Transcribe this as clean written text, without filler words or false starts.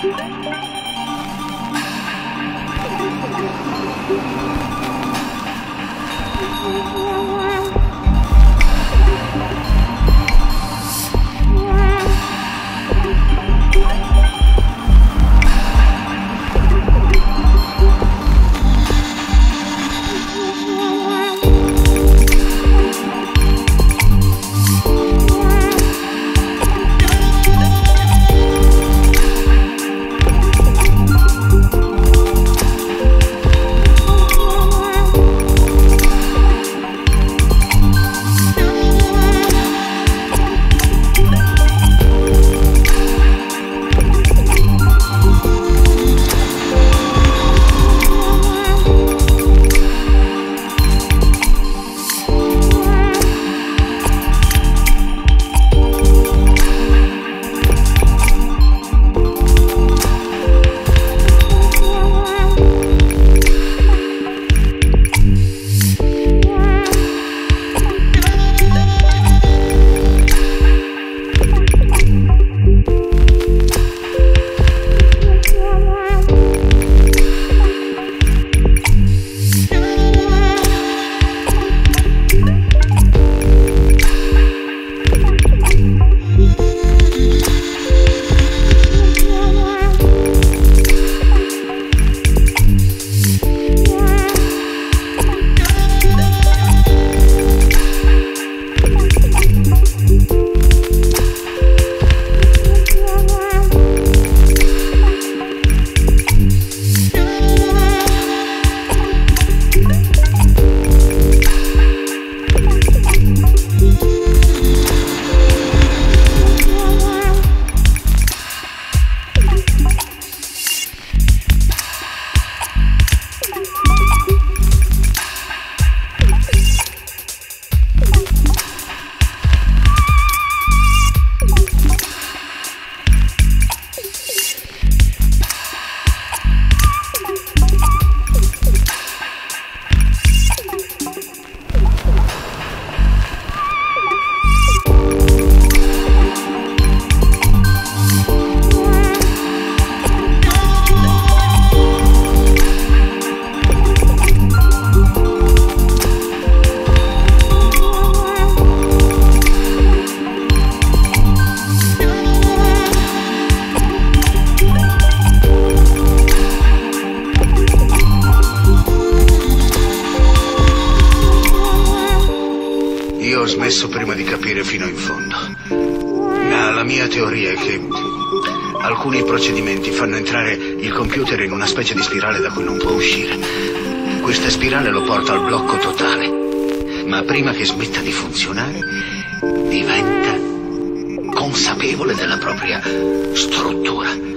Ho smesso prima di capire fino in fondo. Ma la mia teoria è che alcuni procedimenti fanno entrare il computer in una specie di spirale da cui non può uscire. Questa spirale lo porta al blocco totale. Ma prima che smetta di funzionare, diventa consapevole della propria struttura.